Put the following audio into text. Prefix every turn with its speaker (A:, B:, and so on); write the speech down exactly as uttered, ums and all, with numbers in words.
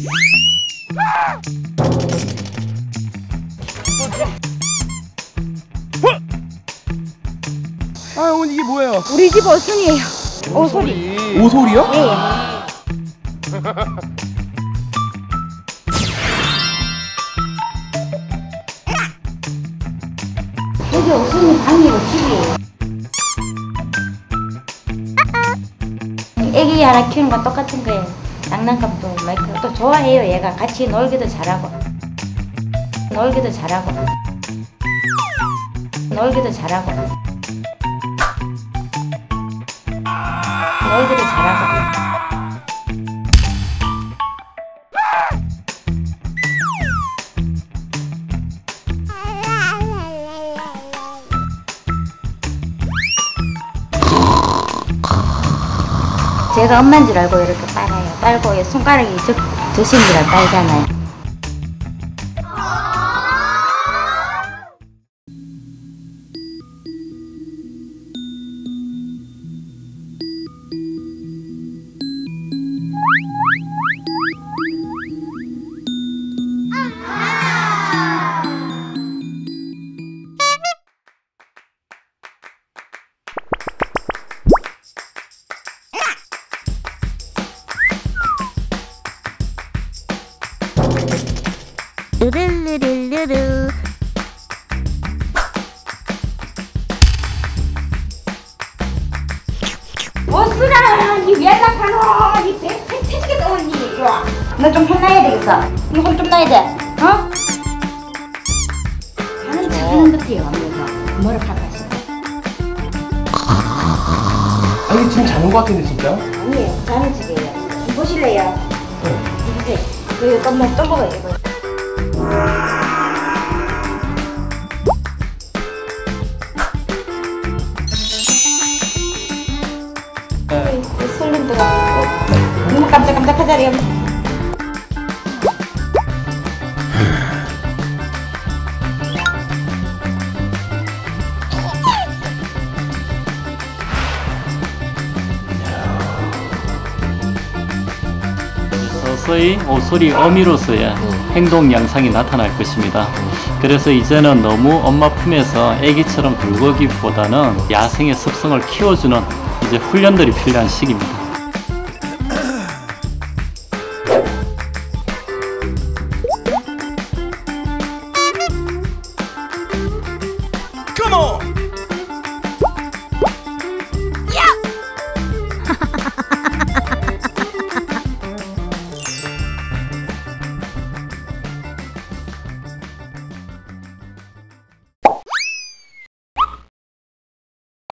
A: 아, 어머니 이게 뭐예요?
B: 우리 집 오순이에요. 오소리.
A: 오소리요?
B: 네. 여기 오순이 방이고 집이에요. 애기 하나 키우는 거 똑같은 거예요. 장난감도 많고 또 좋아해요. 얘가 같이 놀기도 잘하고 놀기도 잘하고 놀기도 잘하고 놀기도 잘하고. 제가 엄마인 줄 알고 이렇게 빨아요. 빨고 손가락이 저, 저신이라 빨잖아요. 르르르르르. 오순아, 니 왜 연락하노? 니 배 터지겠다, 언니. 이리 와. 너 좀 혼나야 되겠어. 니 혼 좀 나야 돼. 어? 가는 척 하는 것이에요, 아무래도. 뭐를 할까 싶어.
A: 아니, 지금 자는 것 같은데, 진짜?
B: 아니에요, 자는 척이에요. 보실래요?
A: 네.
B: 보세요. 여기 또 뭐, 또 먹어요, 이거.
A: 네.
B: 설렘 들어가고 너무 깜짝깜짝하자리요.
C: 서서히 오소리 어미로서의 행동 양상이 나타날 것입니다. 그래서 이제는 너무 엄마 품에서 아기처럼 굴거기보다는 야생의 습성을 키워주는 이제 훈련들이 필요한 시기입니다.